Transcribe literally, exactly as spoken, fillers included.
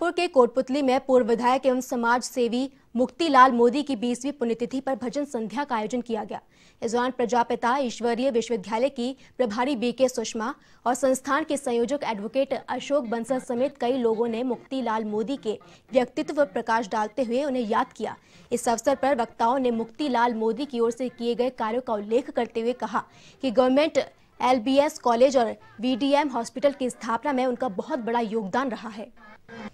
गोरखपुर के कोटपुतली में पूर्व विधायक एवं समाज सेवी मुक्तिलाल मोदी की बीसवीं पुण्यतिथि पर भजन संध्या का आयोजन किया गया। इस दौरान प्रजापिता ईश्वरीय विश्वविद्यालय की प्रभारी बी के सुषमा और संस्थान के संयोजक एडवोकेट अशोक बंसल समेत कई लोगों ने मुक्तिलाल मोदी के व्यक्तित्व पर प्रकाश डालते हुए उन्हें याद किया। इस अवसर पर वक्ताओं ने मुक्तिलाल मोदी की ओर से किए गए कार्यों का उल्लेख करते हुए कहा कि government L B S college और वी डी एम हॉस्पिटल की स्थापना में उनका बहुत बड़ा योगदान रहा है।